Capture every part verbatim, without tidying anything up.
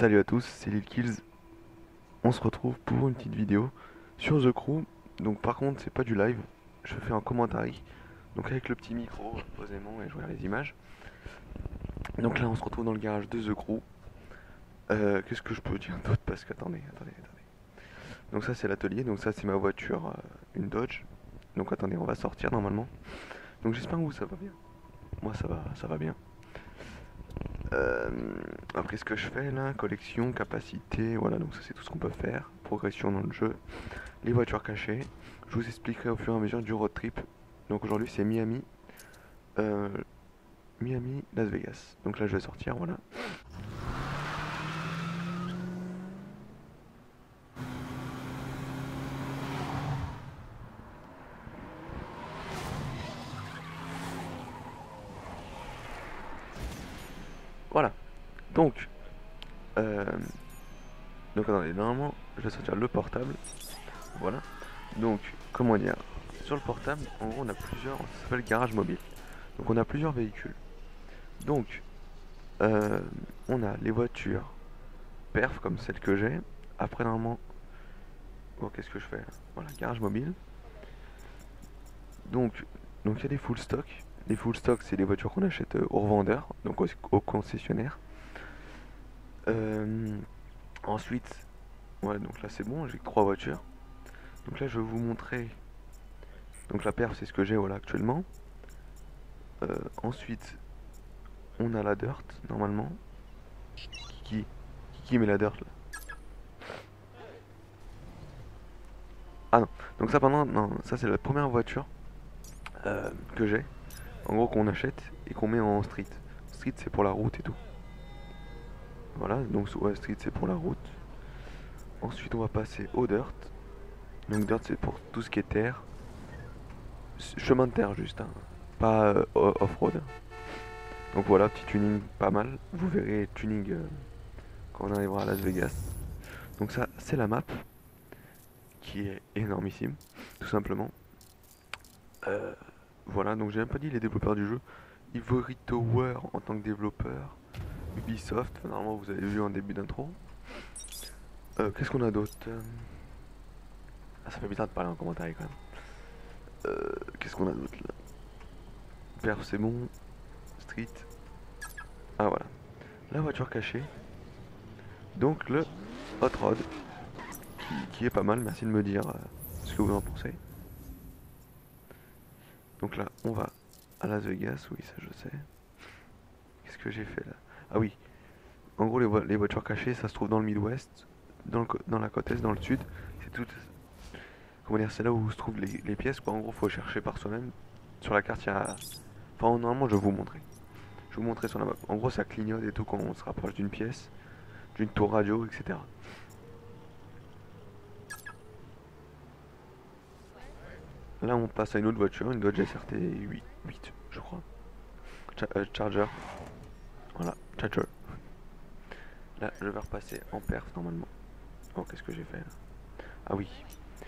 Salut à tous, c'est Lil Kills. On se retrouve pour une petite vidéo sur The Crew. Donc par contre c'est pas du live, je fais un commentaire. Donc avec le petit micro posément et je regarde les images. Donc là on se retrouve dans le garage de The Crew. Euh, Qu'est-ce que je peux dire d'autre? Parce que attendez, attendez, attendez. Donc ça c'est l'atelier, donc ça c'est ma voiture, euh, une Dodge. Donc attendez, on va sortir normalement. Donc j'espère que vous ça va bien. Moi ça va, ça va bien. Euh, après ce que je fais là, collection, capacité, voilà, donc ça c'est tout ce qu'on peut faire. Progression dans le jeu, les voitures cachées. Je vous expliquerai au fur et à mesure du road trip. Donc aujourd'hui c'est Miami, euh, Miami, Las Vegas. Donc là je vais sortir, voilà. Voilà. Donc, euh, donc attendez, normalement je vais sortir le portable. Voilà. Donc, comment dire, sur le portable, en gros on a plusieurs, ça s'appelle garage mobile. Donc on a plusieurs véhicules. Donc, euh, on a les voitures perf comme celle que j'ai. Après normalement, bon, qu'est-ce que je fais là? Voilà, garage mobile. Donc, donc il y a des full stock. Les full stock, c'est les voitures qu'on achète euh, au revendeur, donc au, au concessionnaire. Euh, ensuite, ouais, donc là c'est bon, j'ai que trois voitures. Donc là je vais vous montrer. Donc la perf c'est ce que j'ai voilà actuellement. Euh, ensuite, on a la dirt normalement. Qui qui met la dirt là? Ah non, donc ça pendant non, ça c'est la première voiture euh, que j'ai. En gros qu'on achète et qu'on met en street. Street c'est pour la route et tout. Voilà, donc ouais, street c'est pour la route. Ensuite on va passer au dirt. Donc dirt c'est pour tout ce qui est terre. Chemin de terre juste, hein. Pas euh, off-road. Donc voilà, petit tuning pas mal. Vous verrez tuning euh, quand on arrivera à Las Vegas. Donc ça c'est la map qui est énormissime, tout simplement. Euh, voilà, donc j'ai un peu dit les développeurs du jeu. Ivory Tower en tant que développeur. Ubisoft, normalement vous avez vu en début d'intro. Euh, Qu'est-ce qu'on a d'autre? Ah, ça fait bizarre de parler en commentaire quand même. Euh, Qu'est-ce qu'on a d'autre là? Perf c'est bon. Street. Ah voilà. La voiture cachée. Donc le Hot Rod. Qui, qui est pas mal, merci de me dire euh, ce que vous en pensez. Donc là on va à Las Vegas, oui ça je sais. Qu'est-ce que j'ai fait là? Ah oui. En gros les, vo les voitures cachées ça se trouve dans le Midwest. Dans, le, dans la côte est, dans le sud. C'est tout. Comment dire, c'est là où se trouvent les, les pièces quoi. En gros faut chercher par soi-même. Sur la carte il y a. Enfin normalement je vais vous montrer. Je vais vous montrer sur la map. En gros ça clignote et tout quand on se rapproche d'une pièce, d'une tour radio, et cetera. Là on passe à une autre voiture, une Dodge S R T huit, huit je crois. Cha euh, Charger. Voilà, Charger. Là je vais repasser en perf normalement. Oh qu'est-ce que j'ai fait là? Ah oui.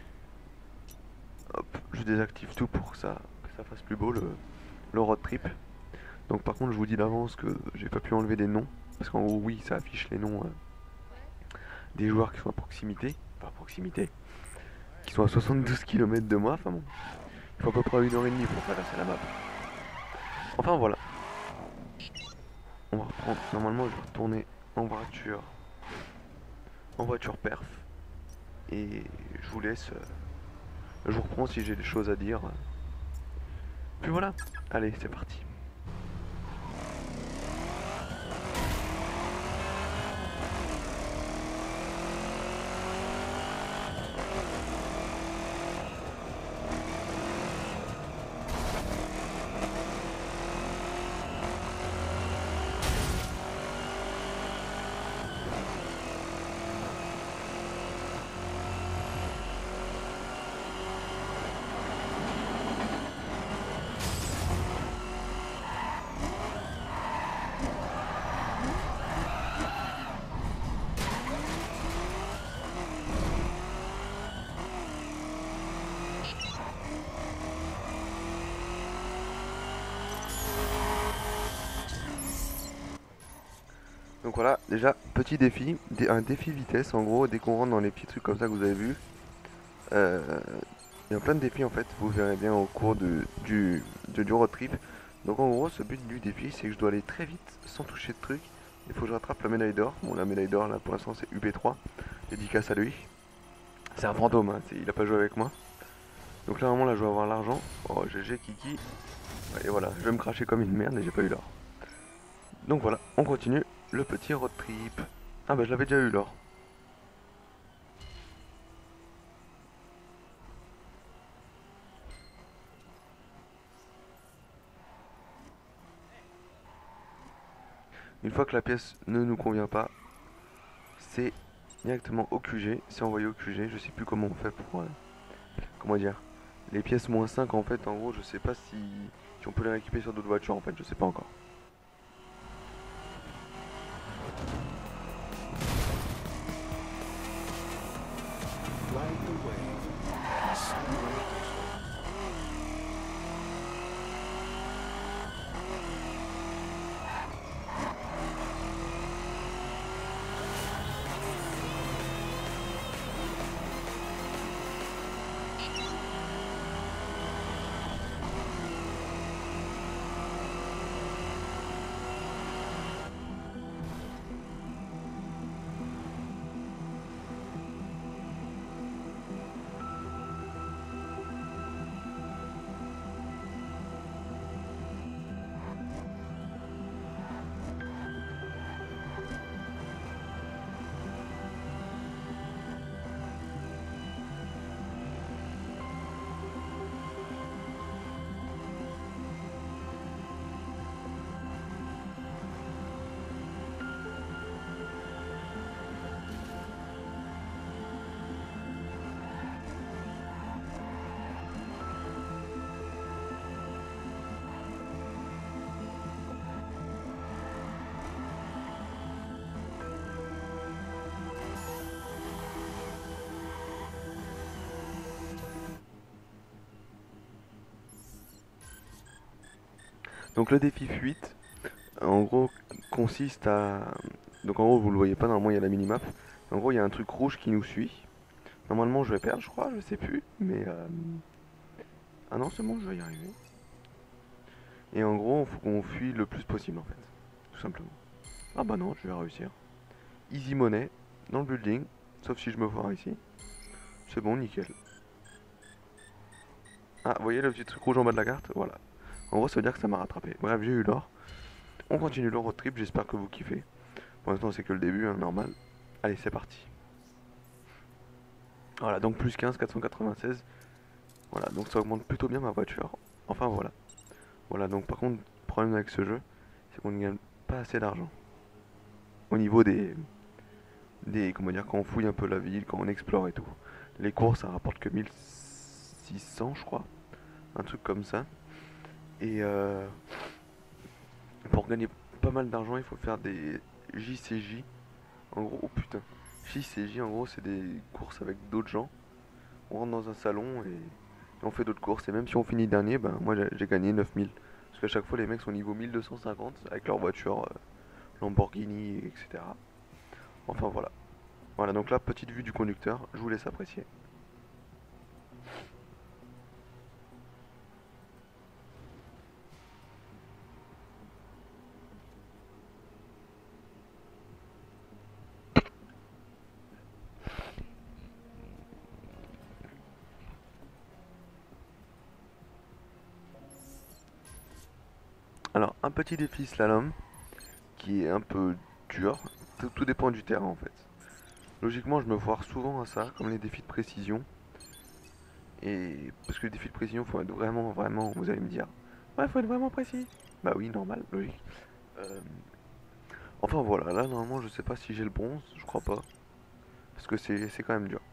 Hop, je désactive tout pour que ça, que ça fasse plus beau le, le road trip. Donc par contre je vous dis d'avance que j'ai pas pu enlever des noms. Parce qu'en gros oui ça affiche les noms euh, des joueurs qui sont à proximité. Pas à proximité. Qui sont à soixante-douze kilomètres de moi. Enfin bon. Il faut à peu près une heure et demie pour traverser la map. Enfin voilà. On va reprendre. Normalement je vais retourner en voiture. En voiture perf. Et je vous laisse. Euh, je vous reprends si j'ai des choses à dire. Puis voilà. Allez c'est parti. voilà, déjà, petit défi, dé- un défi vitesse, en gros, dès qu'on rentre dans les petits trucs comme ça que vous avez vu, euh, il y a plein de défis en fait, vous verrez bien au cours de, du, de, du road trip. Donc en gros, ce but du défi, c'est que je dois aller très vite, sans toucher de trucs. Il faut que je rattrape la médaille d'or. Bon, la médaille d'or, là, pour l'instant, c'est U P trois, dédicace à lui. C'est un fantôme, hein, c'est- il a pas joué avec moi. Donc là, vraiment, là, je vais avoir l'argent. Oh, G G, Kiki. Et voilà, je vais me cracher comme une merde et j'ai pas eu l'or. Donc voilà, on continue le petit road trip. Ah bah je l'avais déjà eu l'or. Une fois que la pièce ne nous convient pas, c'est directement au Q G. C'est envoyé au Q G. Je sais plus comment on fait pour... euh, comment dire, les pièces moins cinq en fait, en gros, je sais pas si, si on peut les récupérer sur d'autres voitures en fait, je sais pas encore. Donc le défi fuite, en gros, consiste à... Donc en gros, vous le voyez pas, normalement il y a la minimap. En gros, il y a un truc rouge qui nous suit. Normalement, je vais perdre, je crois, je sais plus, mais... euh, Ah non, c'est bon, je vais y arriver. Et en gros, il faut qu'on fuit le plus possible en fait, tout simplement. Ah bah non, je vais réussir. Easy money, dans le building, sauf si je me foire ici. C'est bon, nickel. Ah, vous voyez le petit truc rouge en bas de la carte? Voilà. En gros, ça veut dire que ça m'a rattrapé. Bref, j'ai eu l'or. On continue le road trip, j'espère que vous kiffez. Pour l'instant, c'est que le début, hein, normal. Allez, c'est parti. Voilà, donc plus quinze, quatre cent quatre-vingt-seize. Voilà, donc ça augmente plutôt bien ma voiture. Enfin, voilà. Voilà, donc par contre, le problème avec ce jeu, c'est qu'on ne gagne pas assez d'argent. Au niveau des, des... Comment dire, quand on fouille un peu la ville, quand on explore et tout. Les courses, ça rapporte que mille six cents, je crois. Un truc comme ça. Et euh, pour gagner pas mal d'argent, il faut faire des J C J. En gros, oh putain. J C J, en gros, c'est des courses avec d'autres gens. On rentre dans un salon et, et on fait d'autres courses. Et même si on finit dernier, ben moi j'ai j'ai gagné neuf mille. Parce qu'à chaque fois, les mecs sont niveau mille deux cent cinquante avec leur voiture euh, Lamborghini, et cetera. Enfin voilà. Voilà, donc là, petite vue du conducteur. Je vous laisse apprécier. Alors, un petit défi slalom qui est un peu dur. Tout, tout dépend du terrain en fait. Logiquement, je me foire souvent à ça, comme les défis de précision. Et parce que les défis de précision, faut être vraiment, vraiment, vous allez me dire, ouais, faut être vraiment précis. Bah oui, normal, logique. Euh, Enfin voilà, là normalement, je sais pas si j'ai le bronze, je crois pas. Parce que c'est c'est quand même dur.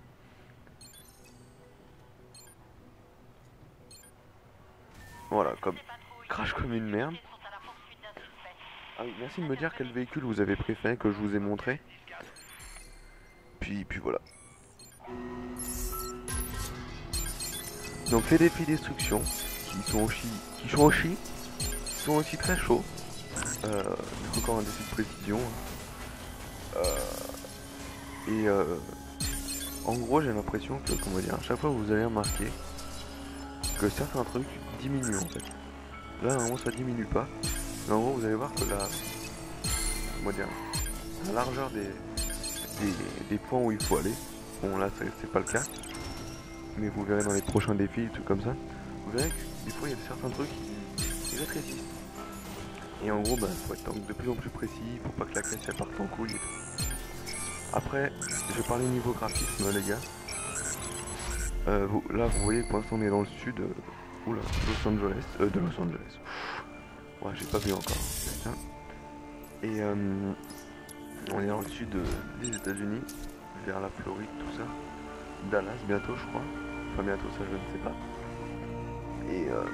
Voilà, comme crash comme une merde. Ah oui, merci de me dire quel véhicule vous avez préféré que je vous ai montré. Puis, puis voilà. Donc les défis destruction, qui sont aussi, qui sont aussi, qui sont aussi très chauds. Euh, encore un défi de précision. Euh, et euh, en gros, j'ai l'impression que, comment dire, à chaque fois vous allez remarquer que certains trucs diminuent en fait. Là, normalement, ça diminue pas. Mais en gros, vous allez voir que la, comment dire, la largeur des, des, des points où il faut aller, bon là, c'est pas le cas, mais vous verrez dans les prochains défis, des trucs comme ça, vous verrez que des fois, il y a certains trucs qui, qui rétrécissent. Et en gros, bah, faut être de plus en plus précis, faut pas que la caisse elle parte en couille et tout. Après, je vais parler niveau graphisme, les gars. Euh, vous, là, vous voyez que pour l'instant, on est dans le sud. Euh, oula, Los Angeles. Euh, de Los Angeles. Ouais, j'ai pas vu encore. Putain. Et euh, on est dans le sud euh, des États-Unis, vers la Floride, tout ça. Dallas, bientôt, je crois. Enfin, bientôt, ça, je ne sais pas. Et, euh,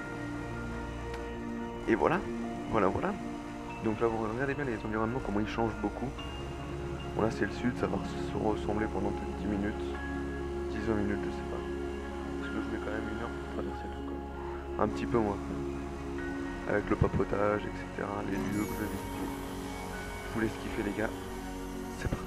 et voilà. Voilà, voilà. Donc là, vous regardez bien les environnements, comment ils changent beaucoup. Bon, là, c'est le sud, ça va se ressembler pendant peut-être dix minutes. dix vingt minutes, je sais pas. Parce que je mets quand même une heure pour traverser tout, quoi. Un petit peu moins. Avec le papotage, et cetera. Les lieux que je vais visiter. Je vous laisse kiffer, les gars. C'est parti.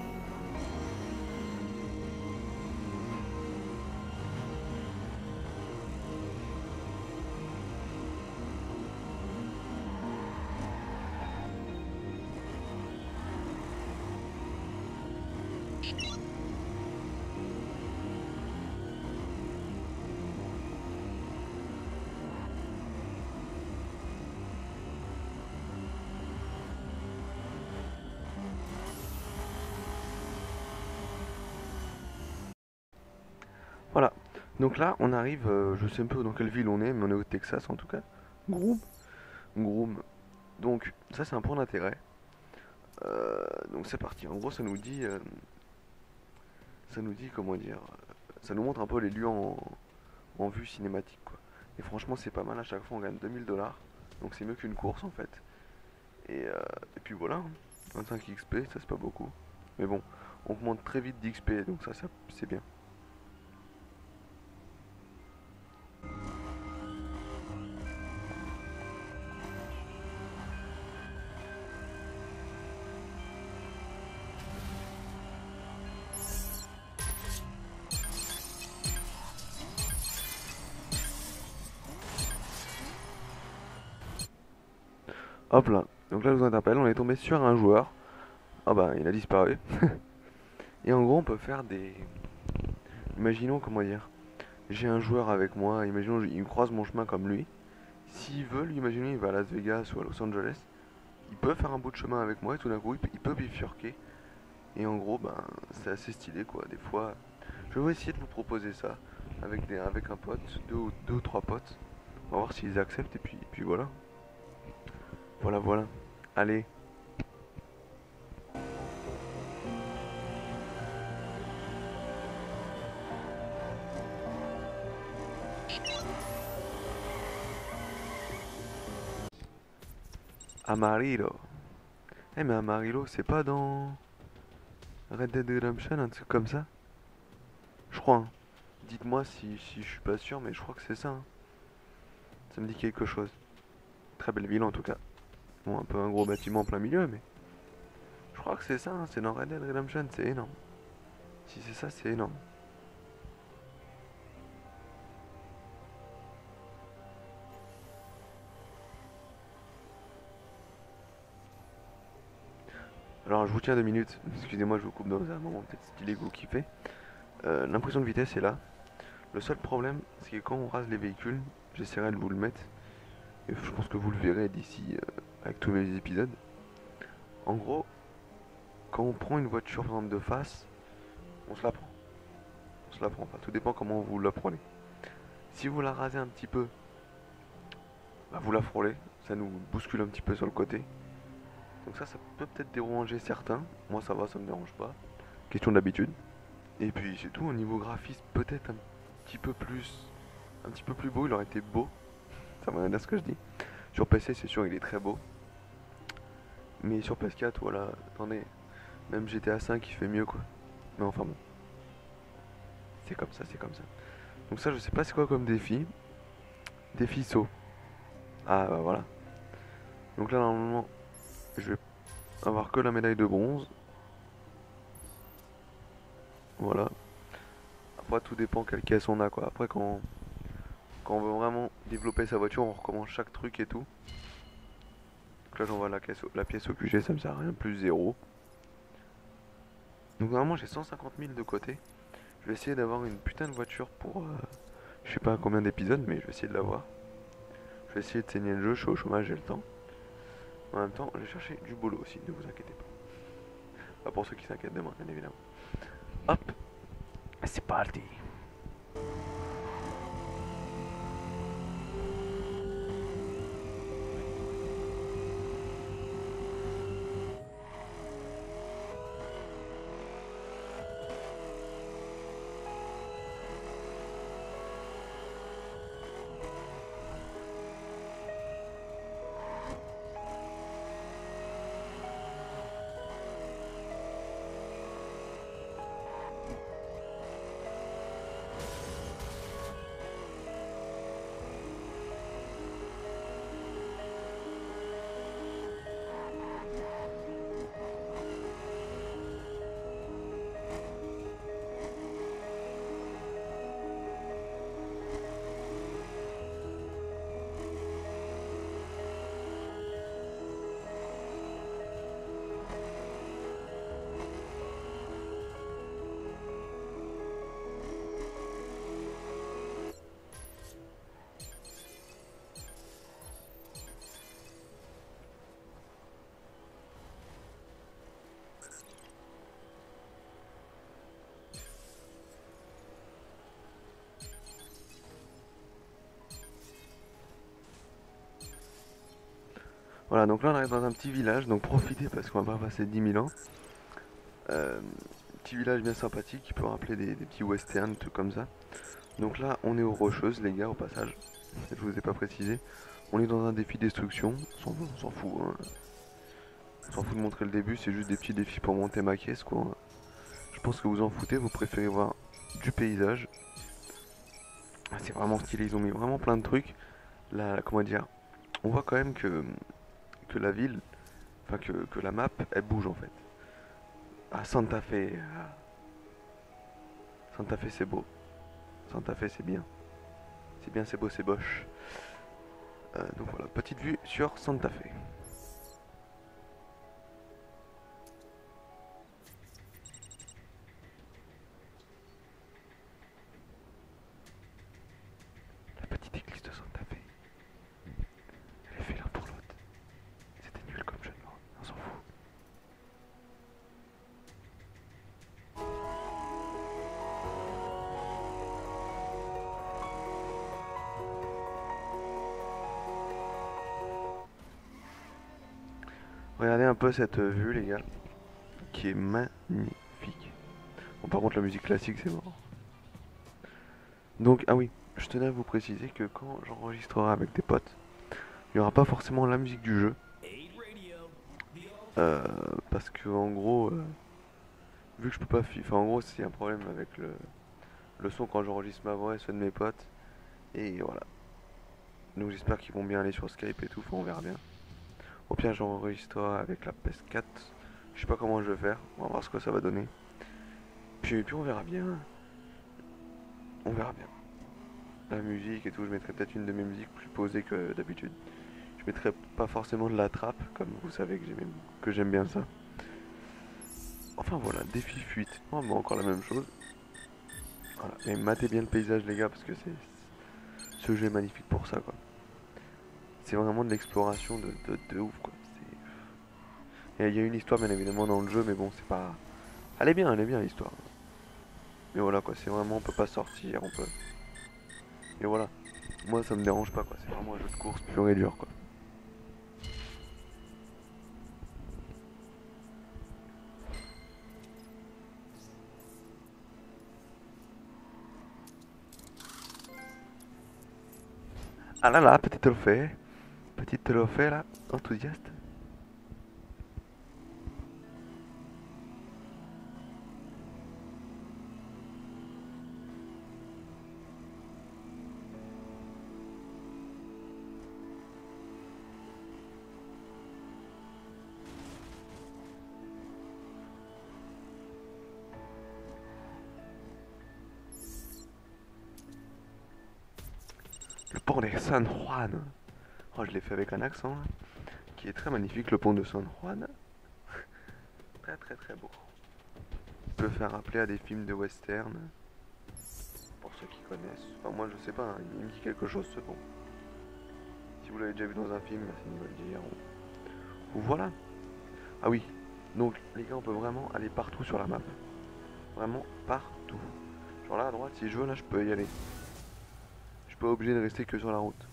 Voilà. Donc là, on arrive, euh, je sais un peu dans quelle ville on est, mais on est au Texas en tout cas. Groom. Groom. Donc, ça, c'est un point d'intérêt. Euh, donc, c'est parti. En gros, ça nous dit. euh, ça nous dit, comment dire. euh, Ça nous montre un peu les lieux en, en vue cinématique, quoi. Et franchement, c'est pas mal. À chaque fois, on gagne deux mille dollars. Donc, c'est mieux qu'une course en fait. Et, euh, et puis voilà. hein. vingt-cinq X P, ça, c'est pas beaucoup. Mais bon, on monte très vite d'X P, donc ça, ça c'est bien. Hop là. Donc là, je vous interpelle. On est tombé sur un joueur. Ah bah, il a disparu. Et en gros, on peut faire des. Imaginons, comment dire. J'ai un joueur avec moi. Imaginons, il croise mon chemin comme lui. S'il veut, lui, imaginez, il va à Las Vegas ou à Los Angeles. Il peut faire un bout de chemin avec moi et tout d'un coup, il peut, il peut bifurquer. Et en gros, ben, c'est assez stylé, quoi. Des fois, je vais essayer de vous proposer ça avec, des, avec un pote, deux, ou- deux ou trois potes. On va voir s'ils acceptent et puis, et puis voilà. Voilà, voilà. Allez. Amarillo. Eh mais Amarillo, c'est pas dans Red Dead Redemption, un truc comme ça? Je crois. hein. Dites-moi si, si je suis pas sûr, mais je crois que c'est ça. hein. Ça me dit quelque chose. Très belle ville en tout cas. Bon, un peu un gros bâtiment en plein milieu, mais je crois que c'est ça. hein, C'est dans Red Dead Redemption, c'est énorme. Si c'est ça, c'est énorme. Alors je vous tiens deux minutes. Excusez-moi, je vous coupe dans un moment peut-être stylé que vous kiffez. Euh, L'impression de vitesse est là. Le seul problème, c'est que quand on rase les véhicules, j'essaierai de vous le mettre. Et je pense que vous le verrez d'ici euh, avec tous mes épisodes. En gros, quand on prend une voiture par exemple de face, on se la prend. On se la prend pas. Tout dépend comment vous la prenez. Si vous la rasez un petit peu, bah, vous la frôlez. Ça nous bouscule un petit peu sur le côté. Donc ça, ça peut peut-être déranger certains. Moi ça va, ça me dérange pas. Question d'habitude. Et puis c'est tout. Au niveau graphisme, peut-être un petit peu plus, un petit peu plus beau. Il aurait été beau. Ça va rien dire ce que je dis. Sur P C, c'est sûr, il est très beau. Mais sur P S quatre, voilà, attendez. Même G T A cinq, il fait mieux quoi. Mais enfin bon, c'est comme ça, c'est comme ça. Donc ça, je sais pas c'est quoi comme défi. Défi saut. Ah bah voilà. Donc là, normalement, je vais avoir que la médaille de bronze. Voilà. Après, tout dépend quelle caisse on a, quoi. Après, quand, quand on veut vraiment développer sa voiture, on recommence chaque truc et tout. Donc là, j'envoie la, caisse, la pièce au Q G, ça me sert à rien, plus zéro. Donc normalement, j'ai cent cinquante mille de côté. Je vais essayer d'avoir une putain de voiture pour... euh, je sais pas combien d'épisodes, mais je vais essayer de l'avoir. Je vais essayer de saigner le jeu, je suis au chômage, j'ai le temps. En même temps, je vais chercher du boulot aussi, ne vous inquiétez pas. Pas pour ceux qui s'inquiètent de moi, bien évidemment. Hop, c'est parti. Voilà, donc là on arrive dans un petit village, donc profitez parce qu'on va pas passer dix mille ans. Euh, Petit village bien sympathique qui peut rappeler des, des petits westerns, trucs comme ça. Donc là on est aux Rocheuses les gars au passage, je vous ai pas précisé. On est dans un défi destruction, on s'en on s'en fout, hein. On s'en fout de montrer le début, c'est juste des petits défis pour monter ma caisse quoi. Je pense que vous en foutez, vous préférez voir du paysage. Ah, c'est vraiment stylé, ils ont mis vraiment plein de trucs. Là, comment dire, on voit quand même que, que la ville, enfin que, que la map, elle bouge en fait. Ah, Santa Fe. Ah, Santa Fe, c'est beau. Santa Fe, c'est bien. C'est bien, c'est beau, c'est boche. Euh, donc voilà, petite vue sur Santa Fe. La petite église de Santa Fe. Elle est fait l'un pour l'autre. C'était nul comme jeu de mots, on s'en fout. Regardez un peu cette euh, vue, les gars, qui est magnifique. Bon, par contre, la musique classique, c'est mort. Donc, ah oui, je tenais à vous préciser que quand j'enregistrerai avec des potes, il n'y aura pas forcément la musique du jeu. Euh, parce que, en gros, euh, vu que je peux pas. Enfin, en gros, c'est un problème avec le, le son quand j'enregistre ma voix et ceux de mes potes. Et voilà. Donc, j'espère qu'ils vont bien aller sur Skype et tout, enfin, on verra bien. Au pire, j'enregistrerai avec la P S quatre. Je sais pas comment je vais faire, on va voir ce que ça va donner. Puis, puis on verra bien. On verra bien. La musique et tout, je mettrai peut-être une de mes musiques plus posée que d'habitude. Je mettrai pas forcément de la trappe, comme vous savez que j'aime que j'aime bien ça. Enfin voilà, défi fuite. Oh, mais encore la même chose. Voilà. Mais matez bien le paysage les gars parce que c'est ce jeu est magnifique pour ça quoi. C'est vraiment de l'exploration de, de, de ouf quoi. Il y a une histoire bien évidemment dans le jeu mais bon c'est pas. Elle est bien, elle est bien l'histoire. Mais voilà quoi, c'est vraiment on peut pas sortir, on peut. Et voilà. Moi ça me dérange pas quoi, c'est vraiment un jeu de course pur et dur quoi. Ah là là, petit trophée. Petit trophée là, enthousiaste. pont de San Juan. Oh, je l'ai fait avec un accent, là, qui est très magnifique, le pont de San Juan. Très très très beau. Peut faire rappeler à des films de western. Pour ceux qui connaissent. Enfin, moi je sais pas, hein, il me dit quelque chose ce pont. Si vous l'avez déjà vu dans un film, merci de me le dire. Ou voilà. Ah oui. Donc les gars, on peut vraiment aller partout sur la map. Vraiment partout. Genre là à droite, si je veux, là je peux y aller. Je suis pas obligé de rester que sur la route.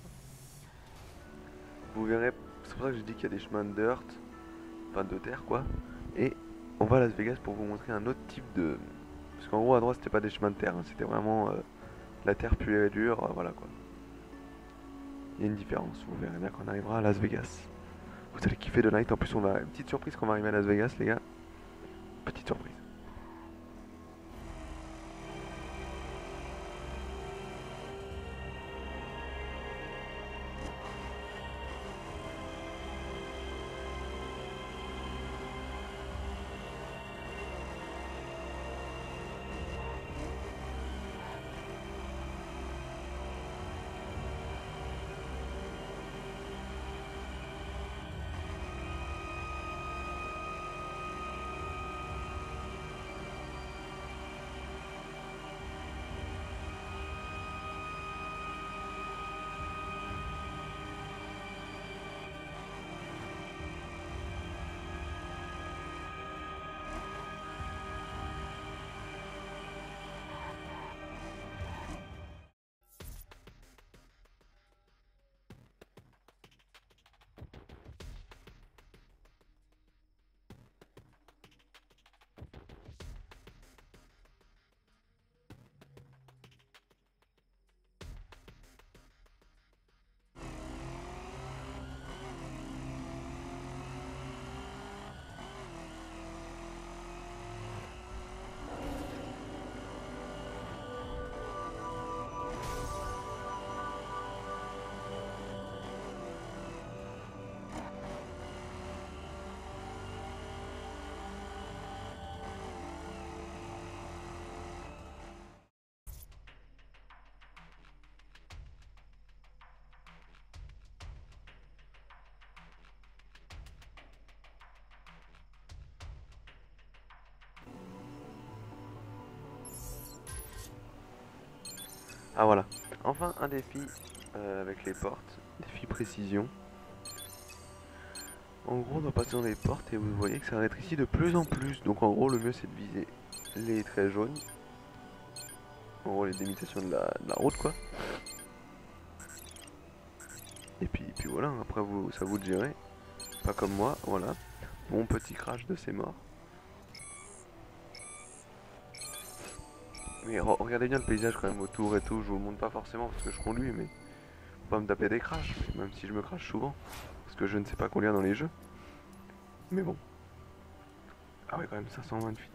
Vous verrez, c'est pour ça que j'ai dit qu'il y a des chemins de dirt. Enfin de terre quoi. Et on va à Las Vegas pour vous montrer un autre type de... Parce qu'en gros à droite c'était pas des chemins de terre, hein, c'était vraiment euh, la terre pure et dure, euh, voilà quoi. Il y a une différence, vous verrez bien quand on arrivera à Las Vegas. Vous allez kiffer de night, en plus on va... Une petite surprise quand on va arriver à Las Vegas les gars. Petite surprise. Ah voilà, enfin un défi euh, avec les portes, défi précision. En gros on doit passer dans les portes et vous voyez que ça rétrécit de plus en plus. Donc en gros le mieux c'est de viser les traits jaunes. En gros les délimitations de la, de la route quoi. Et puis, puis voilà, après vous, ça vous de gérer. Pas comme moi, voilà. Mon petit crash de ces morts. Mais re regardez bien le paysage quand même autour et tout. Je vous le montre pas forcément parce que je conduis, mais faut pas me taper des crashs, même si je me crache souvent. Parce que je ne sais pas conduire dans les jeux. Mais bon. Ah ouais, quand même, cinq cent vingt-huit.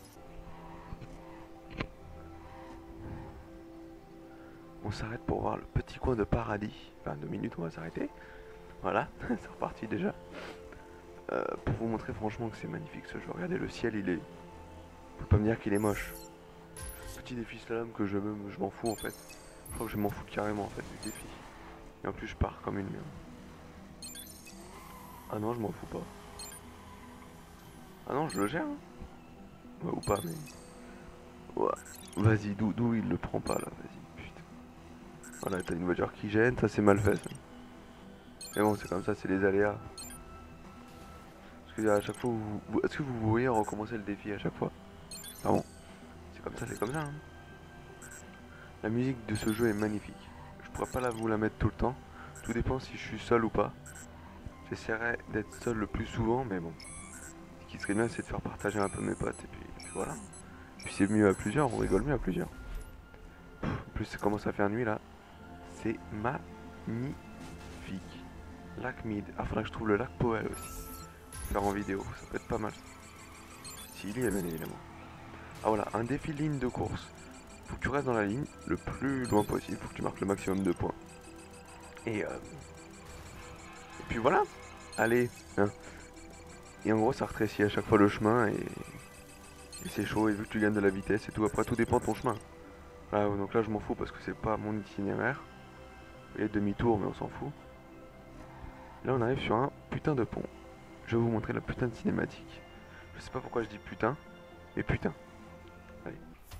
On s'arrête pour voir le petit coin de paradis. Enfin, deux minutes, on va s'arrêter. Voilà, c'est reparti déjà. Euh, pour vous montrer franchement que c'est magnifique ce jeu. Regardez, le ciel, il est... Vous pouvez pas me dire qu'il est moche. Petit défi slalom que je, je m'en fous en fait. Je crois que je m'en fous carrément en fait du défi. Et en plus je pars comme une merde. Ah non, je m'en fous pas. Ah non, je le gère hein. Ouais, ou pas mais... Ouais. Vas-y, d'où il le prend pas là, vas-y, putain. Voilà, t'as une voiture qui gêne, ça c'est mal fait ça. Mais bon, c'est comme ça, c'est les aléas. Parce que à chaque fois, vous, vous, est-ce que vous voyez recommencer le défi à chaque fois? Ah bon, c'est comme ça, c'est comme ça hein. La musique de ce jeu est magnifique. Je pourrais pas la, vous la mettre tout le temps. Tout dépend si je suis seul ou pas. J'essaierai d'être seul le plus souvent, mais bon. Ce qui serait bien, c'est de faire partager un peu mes potes. Et puis, et puis voilà. Puis c'est mieux à plusieurs, on rigole mieux à plusieurs. En plus, ça commence à faire nuit là. C'est magnifique. Lac Mid. Ah, faudra que je trouve le lac Powell aussi. Faire en vidéo, ça peut être pas mal. S'il y est, bien évidemment. Ah voilà, un défi ligne de course. Faut que tu restes dans la ligne le plus loin possible. Faut que tu marques le maximum de points. Et, euh... et puis voilà. Allez. Hein. Et en gros, ça rétrécit à chaque fois le chemin et, et c'est chaud. Et vu que tu gagnes de la vitesse et tout, après tout dépend de ton chemin. Voilà, donc là, je m'en fous parce que c'est pas mon itinéraire. Il y a demi-tour, mais on s'en fout. Là, on arrive sur un putain de pont. Je vais vous montrer la putain de cinématique. Je sais pas pourquoi je dis putain, mais putain. Allez.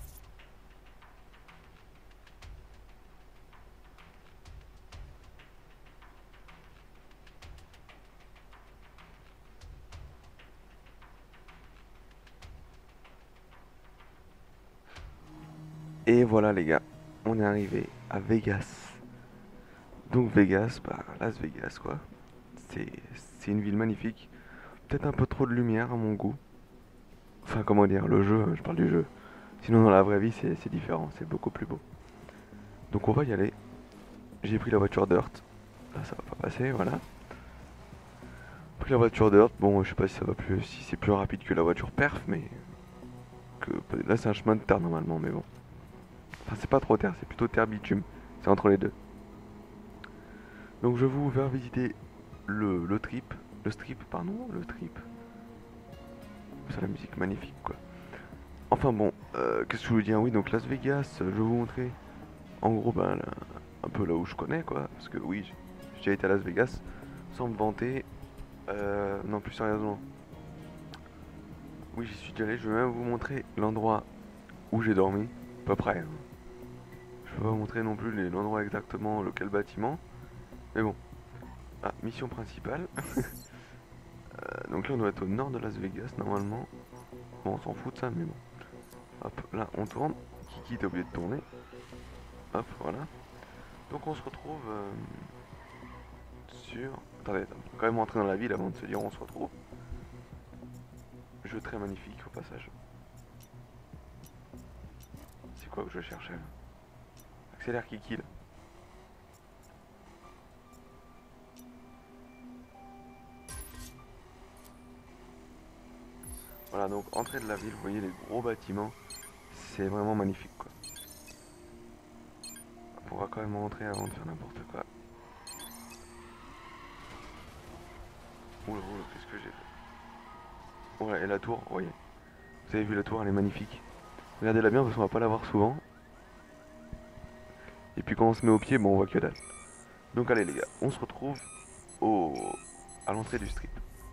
Et voilà les gars, on est arrivé à Vegas. Donc Vegas, bah Las Vegas quoi. C'est c'est une ville magnifique. Peut-être un peu trop de lumière à mon goût. Enfin comment dire, le jeu, je parle du jeu. Sinon dans la vraie vie c'est c'est différent, c'est beaucoup plus beau. Donc on va y aller. J'ai pris la voiture Dirt. Là ça va pas passer, voilà. J'ai pris la voiture Dirt, bon je sais pas si ça va plus, si c'est plus rapide que la voiture Perf, mais que là c'est un chemin de terre normalement, mais bon. Enfin c'est pas trop terre, c'est plutôt terre bitume. C'est entre les deux. Donc je vais vous faire visiter le, le trip, le strip, pardon, le trip. C'est la musique magnifique quoi. Enfin bon, euh, qu'est-ce que je veux dire? Oui, donc Las Vegas, euh, je vais vous montrer en gros ben, là, un peu là où je connais quoi. Parce que oui, j'ai j'ai déjà été à Las Vegas, sans me vanter. Euh, non, plus sérieusement. Oui, j'y suis déjà allé, je vais même vous montrer l'endroit où j'ai dormi, à peu près. Hein. Je vais pas vous montrer non plus l'endroit exactement, lequel bâtiment. Mais bon. Ah, mission principale. Euh, donc là on doit être au nord de Las Vegas normalement. Bon on s'en fout de ça mais bon. Hop là on tourne. Kiki t'as oublié de tourner. Hop voilà. Donc on se retrouve euh, sur... Attendez, attendez, on va quand même rentrer dans la ville avant de se dire on se retrouve. Jeu très magnifique au passage. C'est quoi que je cherchais là? Accélère Kiki là. Voilà donc entrée de la ville, vous voyez les gros bâtiments. C'est vraiment magnifique quoi. On va quand même rentrer avant de faire n'importe quoi. Oula, oula, qu'est-ce que j'ai fait? Voilà, et la tour, vous voyez. Vous avez vu la tour, elle est magnifique. Regardez-la bien parce qu'on va pas la voir souvent. Et puis quand on se met au pied, bon on voit que dalle. Donc allez les gars, on se retrouve au... à l'entrée du strip.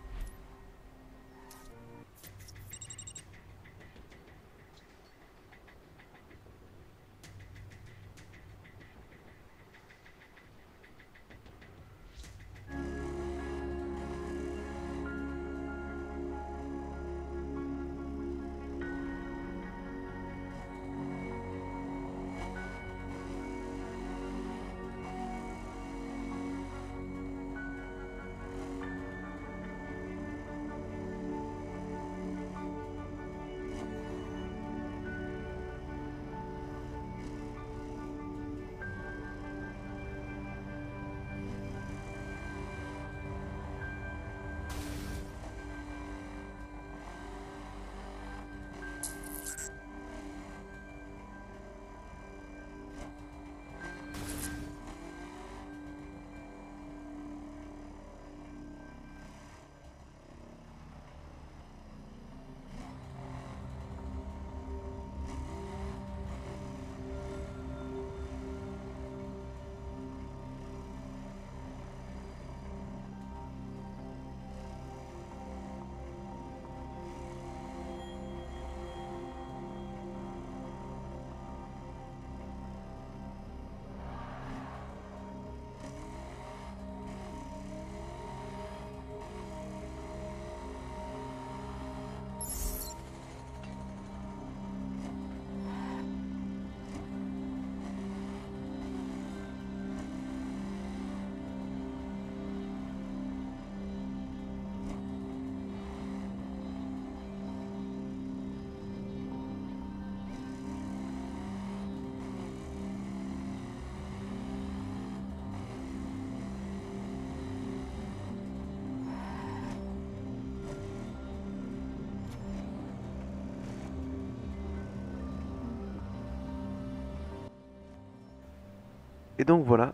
Et donc voilà,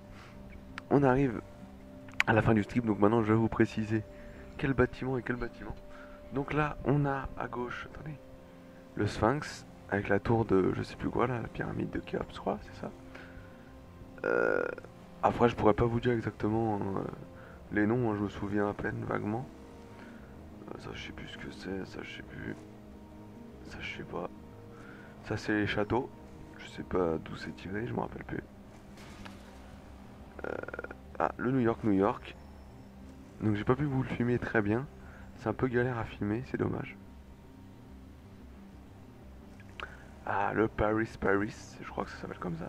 on arrive à la fin du strip, donc maintenant je vais vous préciser quel bâtiment et quel bâtiment. Donc là, on a à gauche, attendez, le Sphinx, avec la tour de je sais plus quoi là, la pyramide de Khéops, je crois, c'est ça. Euh, Après, je pourrais pas vous dire exactement hein, les noms, hein, je me souviens à peine, vaguement. Euh, ça, je sais plus ce que c'est, ça, je sais plus. Ça, je sais pas. Ça, c'est les châteaux. Je sais pas d'où c'est tiré, je me rappelle plus. Ah, le New York, New York. Donc, j'ai pas pu vous le filmer très bien. C'est un peu galère à filmer, c'est dommage. Ah, le Paris, Paris, je crois que ça s'appelle comme ça.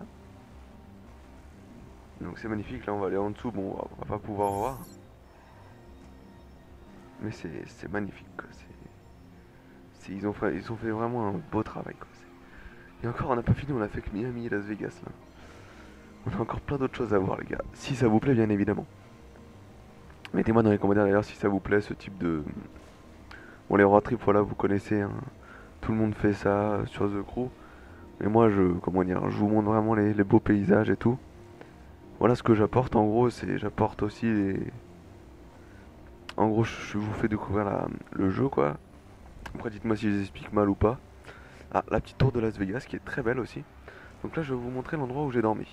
Donc, c'est magnifique. Là, on va aller en dessous. Bon, on va, on va pas pouvoir voir. Mais c'est c'est magnifique, quoi. C'est, c'est- ils, ont fait, ils ont fait vraiment un beau travail, quoi. C'est- Et encore, on n'a pas fini, on a fait que Miami et Las Vegas, là. On a encore plein d'autres choses à voir, les gars. Si ça vous plaît, bien évidemment. Mettez-moi dans les commentaires d'ailleurs si ça vous plaît, ce type de... Bon, les road trips, voilà, vous connaissez, hein. Tout le monde fait ça sur The Crew. Mais moi, je, comment dire, je vous montre vraiment les, les beaux paysages et tout. Voilà ce que j'apporte, en gros, c'est... J'apporte aussi les... En gros, je vous fais découvrir la- le jeu, quoi. Après, dites-moi si je les explique mal ou pas. Ah, la petite tour de Las Vegas, qui est très belle aussi. Donc là, je vais vous montrer l'endroit où j'ai dormi.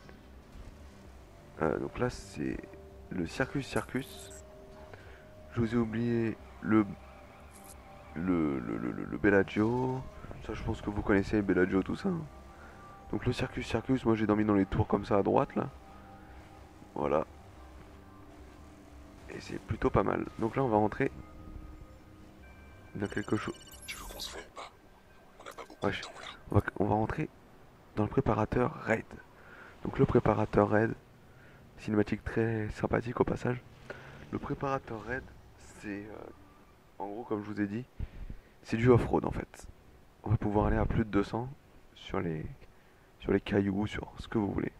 Euh, donc là, c'est le Circus Circus. Je vous ai oublié le, le, le, le, le Bellagio. Ça, je pense que vous connaissez Bellagio, tout ça, hein. Donc le Circus Circus, moi j'ai dormi dans les tours comme ça à droite, là. Voilà. Et c'est plutôt pas mal. Donc là, on va rentrer dans quelque chose. Je veux qu'on se fasse pas. On n'a pas beaucoup Ouais, de je- temps là. on va, on va rentrer dans le préparateur raid. Donc le préparateur raid, cinématique très sympathique au passage. Le préparateur raid, c'est euh, en gros, comme je vous ai dit, c'est du off-road en fait. On va pouvoir aller à plus de deux cents sur les, sur les cailloux, sur ce que vous voulez.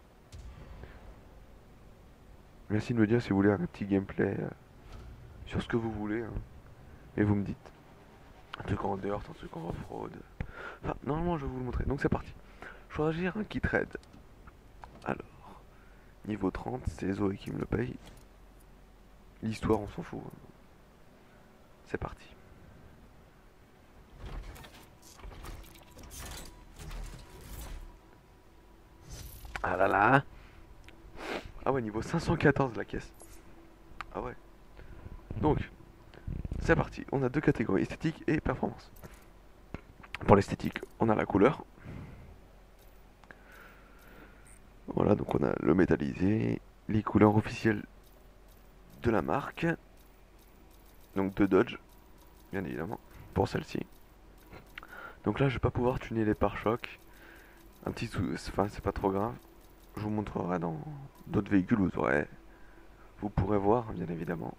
Merci de me dire si vous voulez un petit gameplay euh, sur ce que vous voulez, hein. Et vous me dites. Un truc en dirt, un truc en off-road. Enfin, normalement, je vais vous le montrer. Donc c'est parti. Choisir un kit raid. Alors, niveau trente, c'est Zoé qui me le paye. L'histoire, on s'en fout, hein. C'est parti. Ah là là. Ah ouais, niveau cinq cent quatorze la caisse. Ah ouais. Donc, c'est parti. On a deux catégories, esthétique et performance. Pour l'esthétique, on a la couleur. Voilà, donc on a le métallisé, les couleurs officielles de la marque. Donc de Dodge, bien évidemment, pour celle-ci. Donc là, je vais pas pouvoir tuner les pare-chocs. Un petit sou... Enfin, c'est pas trop grave. Je vous montrerai dans d'autres véhicules, vous aurez... Vous pourrez voir, bien évidemment.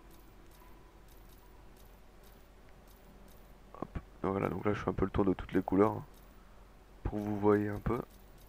Hop. Donc voilà, donc là, je fais un peu le tour de toutes les couleurs, hein, pour que vous voyez un peu.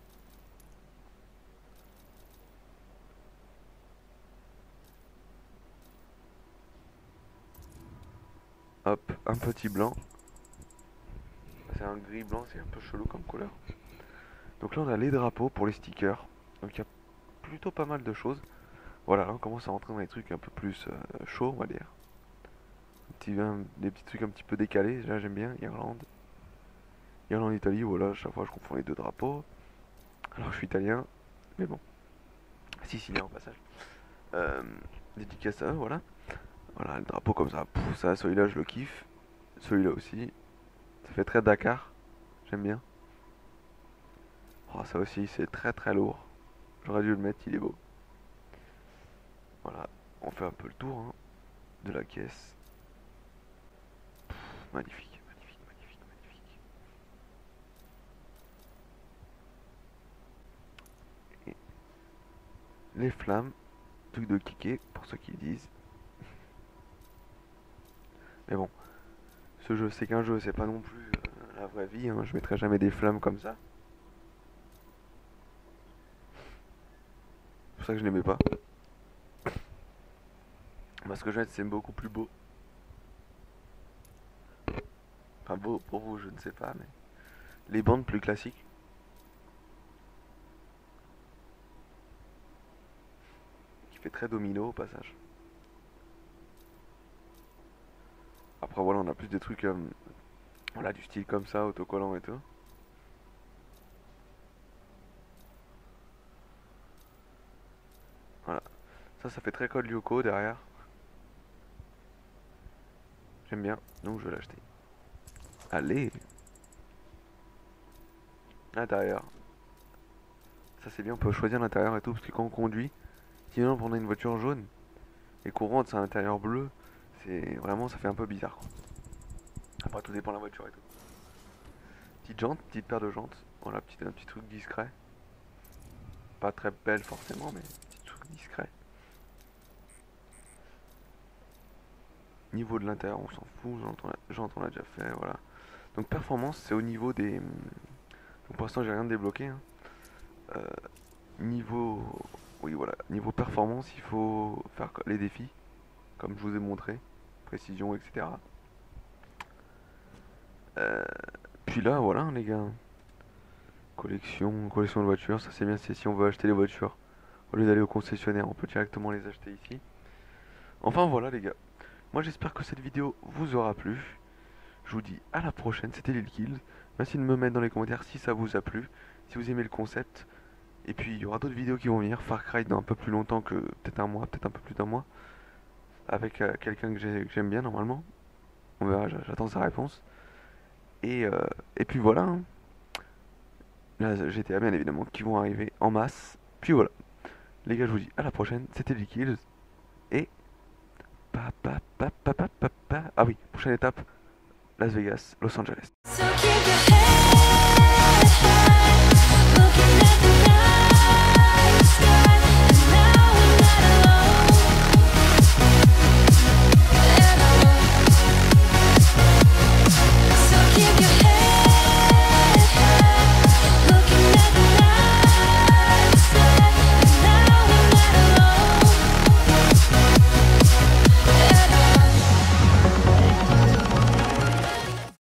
Hop, un petit blanc. C'est un gris blanc, c'est un peu chelou comme couleur. Donc là, on a les drapeaux pour les stickers. Donc il y a plutôt pas mal de choses. Voilà, là, on commence à rentrer dans les trucs un peu plus euh, chauds, on va dire. Un petit, un- des petits trucs un petit peu décalés, là j'aime bien. Irlande. Irlande, Italie, voilà, à chaque fois je confonds les deux drapeaux. Alors je suis italien, mais bon. Sicilien au passage. Euh, Dédicace à eux, voilà. Voilà, le drapeau comme ça. Pouf, ça, celui-là, je le kiffe. Celui-là aussi. Ça fait très Dakar. J'aime bien. Oh, ça aussi, c'est très très lourd. J'aurais dû le mettre, il est beau. Voilà, on fait un peu le tour hein, de la caisse. Pff, magnifique, magnifique, magnifique, magnifique. Et les flammes, truc de kicker, pour ceux qui le disent. Mais bon, ce jeu, c'est qu'un jeu, c'est pas non plus euh, la vraie vie, hein. Je mettrai jamais des flammes comme ça. C'est pour ça que je n'aimais pas. Parce que je vais c'est beaucoup plus beau. Enfin, beau pour vous, je ne sais pas, mais. Les bandes plus classiques. Qui fait très domino au passage. Après, voilà, on a plus des trucs. Euh, voilà, du style comme ça, autocollant et tout. Voilà. Ça, ça fait très code Lyoko derrière. J'aime bien, donc je vais l'acheter. Allez. L'intérieur. Ça c'est bien, on peut choisir l'intérieur et tout, parce que quand on conduit, sinon on a une voiture jaune et qu'on rentre sur un intérieur bleu, c'est vraiment, ça fait un peu bizarre quoi. Après tout dépend de la voiture et tout. Petite jante, petite paire de jantes. Voilà, petit, un petit truc discret. Pas très belle forcément, mais petit truc discret. Niveau de l'intérieur, on s'en fout, jante on l'a déjà fait, voilà. Donc performance, c'est au niveau des... Donc pour l'instant j'ai rien débloqué. Hein. Euh, niveau... Oui voilà, niveau performance, il faut faire les défis, comme je vous ai montré. Précision, et cetera. Euh, Puis là, voilà les gars. Collection, collection de voitures, ça c'est bien, c'est si on veut acheter les voitures. Au lieu d'aller au concessionnaire, on peut directement les acheter ici. Enfin voilà les gars. Moi j'espère que cette vidéo vous aura plu. Je vous dis à la prochaine, c'était Lil Kills. Merci de me mettre dans les commentaires si ça vous a plu, si vous aimez le concept. Et puis il y aura d'autres vidéos qui vont venir. Far Cry dans un peu plus longtemps que peut-être un mois, peut-être un peu plus d'un mois. Avec euh, quelqu'un que j'aime bien normalement. On verra, j'attends sa réponse. Et, euh, et puis voilà. Hein. Là, G T A bien évidemment qui vont arriver en masse. Puis voilà. Les gars, je vous dis à la prochaine. C'était Lil Kills. Et... Pa, pa, pa, pa, pa, pa, pa. Ah oui, prochaine étape. Las Vegas, Los Angeles. So keep your head